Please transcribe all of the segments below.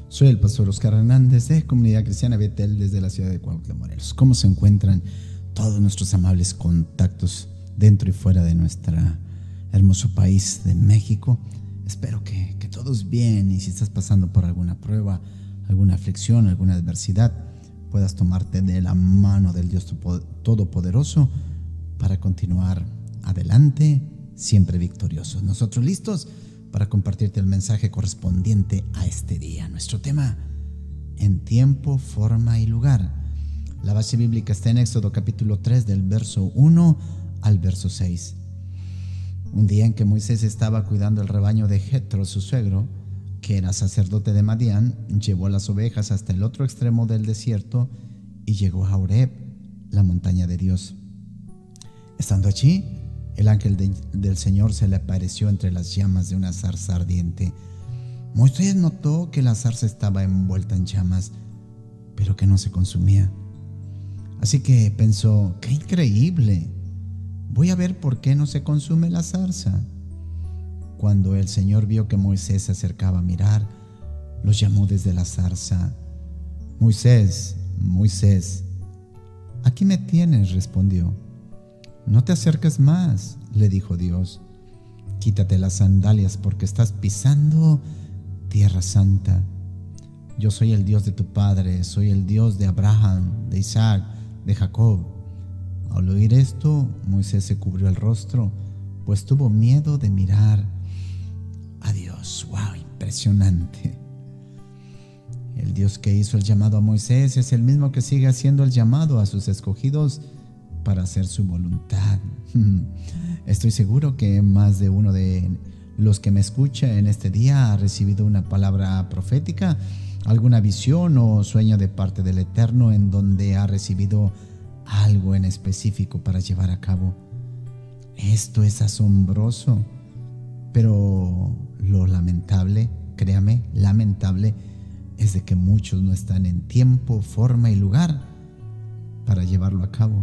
Soy el pastor Oscar Hernández de Comunidad Cristiana Betel desde la ciudad de Cuautla, Morelos. ¿Cómo se encuentran todos nuestros amables contactos dentro y fuera de nuestro hermoso país de México? Espero que todos bien, y si estás pasando por alguna prueba, alguna aflicción, alguna adversidad, puedas tomarte de la mano del Dios Todopoderoso para continuar adelante, siempre victoriosos. Nosotros listos para compartirte el mensaje correspondiente a este día. Nuestro tema: en tiempo, forma y lugar. La base bíblica está en Éxodo capítulo 3 del verso 1 al verso 6. Un día en que Moisés estaba cuidando el rebaño de Jetro, su suegro, que era sacerdote de Madián, llevó las ovejas hasta el otro extremo del desierto y llegó a Horeb, la montaña de Dios. Estando allí, el ángel del Señor se le apareció entre las llamas de una zarza ardiente. Moisés notó que la zarza estaba envuelta en llamas, pero que no se consumía. Así que pensó: ¡qué increíble! Voy a ver por qué no se consume la zarza. Cuando el Señor vio que Moisés se acercaba a mirar, lo llamó desde la zarza. «Moisés, Moisés». «Aquí me tienes», respondió. «No te acerques más», le dijo Dios. «Quítate las sandalias porque estás pisando tierra santa. Yo soy el Dios de tu padre, soy el Dios de Abraham, de Isaac, de Jacob». Al oír esto, Moisés se cubrió el rostro, pues tuvo miedo de mirar a Dios. ¡Wow! Impresionante. El Dios que hizo el llamado a Moisés es el mismo que sigue haciendo el llamado a sus escogidos para hacer su voluntad. Estoy seguro que más de uno de los que me escucha en este día ha recibido una palabra profética, alguna visión o sueño de parte del Eterno en donde ha recibido algo en específico para llevar a cabo. Esto es asombroso, pero lo lamentable, créame, lamentable, es de que muchos no están en tiempo, forma y lugar para llevarlo a cabo.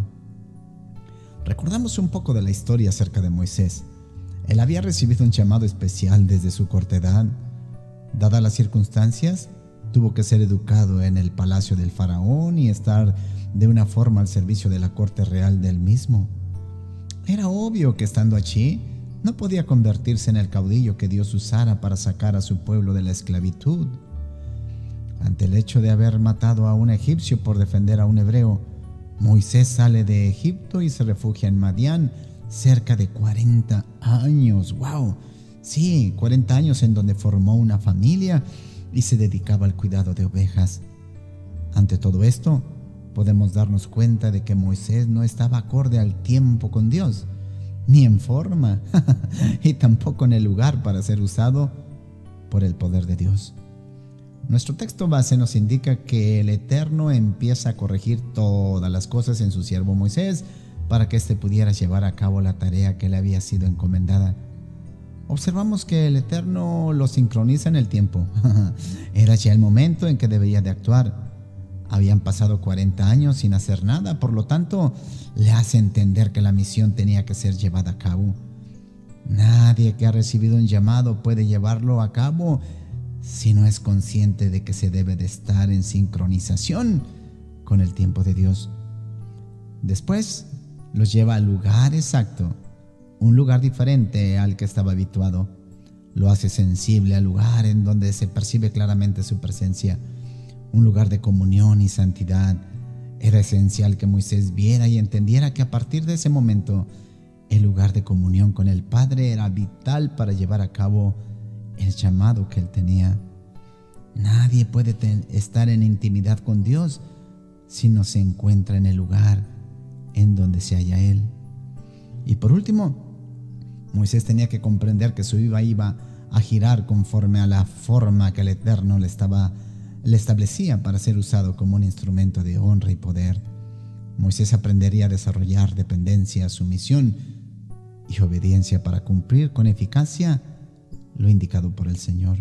Recordamos un poco de la historia acerca de Moisés. Él había recibido un llamado especial desde su corta edad. Dadas las circunstancias, tuvo que ser educado en el palacio del faraón y estar de una forma al servicio de la corte real del mismo. Era obvio que estando allí, no podía convertirse en el caudillo que Dios usara para sacar a su pueblo de la esclavitud. Ante el hecho de haber matado a un egipcio por defender a un hebreo, Moisés sale de Egipto y se refugia en Madián cerca de 40 años. ¡Wow! Sí, 40 años en donde formó una familia y se dedicaba al cuidado de ovejas. Ante todo esto, podemos darnos cuenta de que Moisés no estaba acorde al tiempo con Dios, ni en forma, y tampoco en el lugar para ser usado por el poder de Dios. Nuestro texto base nos indica que el Eterno empieza a corregir todas las cosas en su siervo Moisés para que éste pudiera llevar a cabo la tarea que le había sido encomendada. Observamos que el Eterno lo sincroniza en el tiempo. Era ya el momento en que debía de actuar. Habían pasado 40 años sin hacer nada, por lo tanto, le hace entender que la misión tenía que ser llevada a cabo. Nadie que ha recibido un llamado puede llevarlo a cabo si no es consciente de que se debe de estar en sincronización con el tiempo de Dios. Después, los lleva al lugar exacto, un lugar diferente al que estaba habituado. Lo hace sensible al lugar en donde se percibe claramente su presencia, un lugar de comunión y santidad. Era esencial que Moisés viera y entendiera que a partir de ese momento, el lugar de comunión con el Padre era vital para llevar a cabo el llamado que él tenía. Nadie puede estar en intimidad con Dios si no se encuentra en el lugar en donde se halla Él. Y por último, Moisés tenía que comprender que su vida iba a girar conforme a la forma que el Eterno le establecía para ser usado como un instrumento de honra y poder. Moisés aprendería a desarrollar dependencia, sumisión y obediencia para cumplir con eficacia lo indicado por el Señor.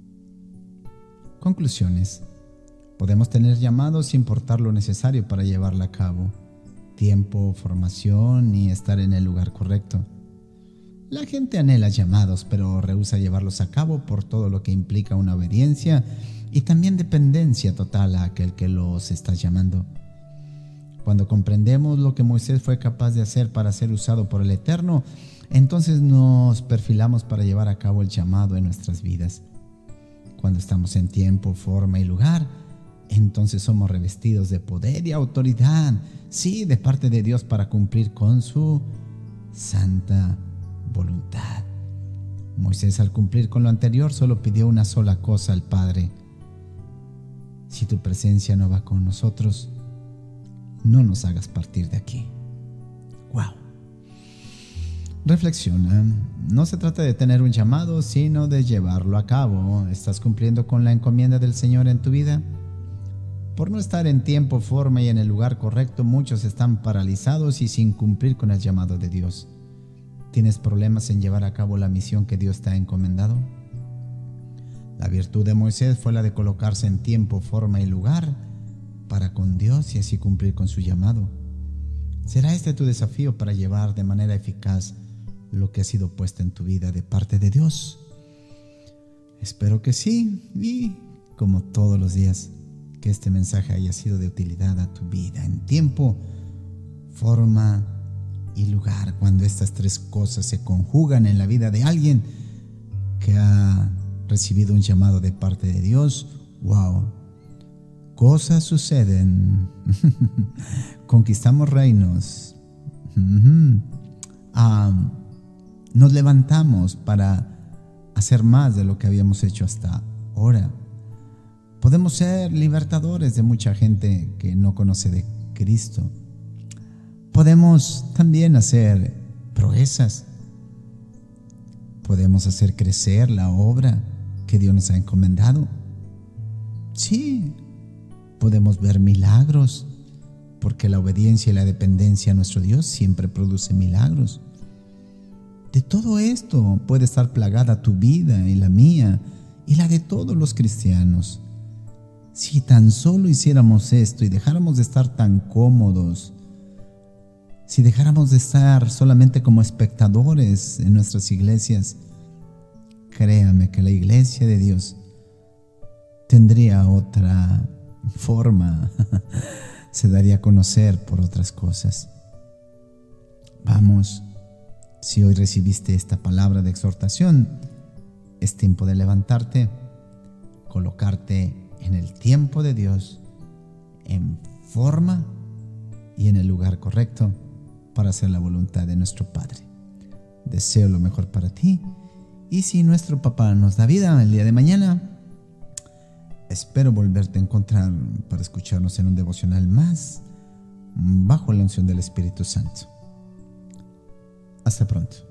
Conclusiones. Podemos tener llamados sin importar lo necesario para llevarla a cabo: tiempo, formación y estar en el lugar correcto. La gente anhela llamados, pero rehúsa llevarlos a cabo por todo lo que implica una obediencia y también dependencia total a aquel que los está llamando. Cuando comprendemos lo que Moisés fue capaz de hacer para ser usado por el Eterno, entonces nos perfilamos para llevar a cabo el llamado en nuestras vidas. Cuando estamos en tiempo, forma y lugar, entonces somos revestidos de poder y autoridad, sí, de parte de Dios para cumplir con su santa voluntad. Moisés, al cumplir con lo anterior, solo pidió una sola cosa al Padre: si tu presencia no va con nosotros, no nos hagas partir de aquí. ¡Wow! Reflexiona. No se trata de tener un llamado, sino de llevarlo a cabo. ¿Estás cumpliendo con la encomienda del Señor en tu vida? Por no estar en tiempo, forma y en el lugar correcto, muchos están paralizados y sin cumplir con el llamado de Dios. ¿Tienes problemas en llevar a cabo la misión que Dios te ha encomendado? La virtud de Moisés fue la de colocarse en tiempo, forma y lugar para con Dios y así cumplir con su llamado. ¿Será este tu desafío para llevar de manera eficaz lo que ha sido puesto en tu vida de parte de Dios? Espero que sí, y como todos los días, que este mensaje haya sido de utilidad a tu vida en tiempo, forma y lugar. Cuando estas tres cosas se conjugan en la vida de alguien que ha recibido un llamado de parte de Dios, wow, cosas suceden. Conquistamos reinos. Nos levantamos para hacer más de lo que habíamos hecho hasta ahora. Podemos ser libertadores de mucha gente que no conoce de Cristo. Podemos también hacer proezas. Podemos hacer crecer la obra que Dios nos ha encomendado. Sí, podemos ver milagros, porque la obediencia y la dependencia a nuestro Dios siempre produce milagros. De todo esto puede estar plagada tu vida y la mía y la de todos los cristianos. Si tan solo hiciéramos esto y dejáramos de estar tan cómodos, si dejáramos de estar solamente como espectadores en nuestras iglesias, créame que la iglesia de Dios tendría otra forma, se daría a conocer por otras cosas. Vamos, si hoy recibiste esta palabra de exhortación, es tiempo de levantarte, colocarte en el tiempo de Dios, en forma y en el lugar correcto para hacer la voluntad de nuestro Padre. Deseo lo mejor para ti, y si nuestro Papá nos da vida el día de mañana, espero volverte a encontrar para escucharnos en un devocional más bajo la unción del Espíritu Santo. Hasta pronto.